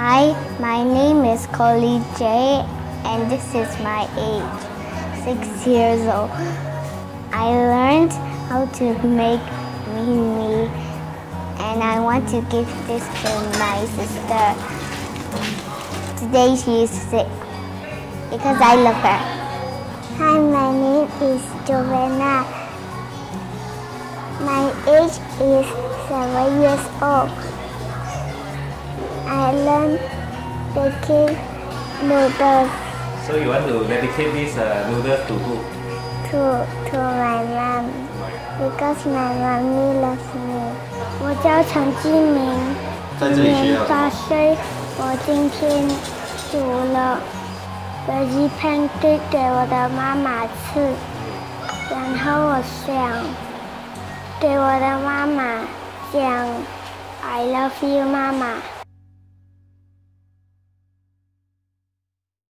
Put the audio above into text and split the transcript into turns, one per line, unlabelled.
Hi, my name is Coley J, and this is my age, 6 years old. I learned how to make me, and I want to give this to my sister. Today she is sick because I love her.
Hi, my name is Joanna. My age is 7 years old. I learned baking noodles.
So you want to dedicate these noodles to who?
To my mom because my mommy loves me. 我叫陈继明，今年8岁。我今天煮了veggie pancake 给我的妈妈吃，然后我想对我的妈妈讲 I love you， 妈妈。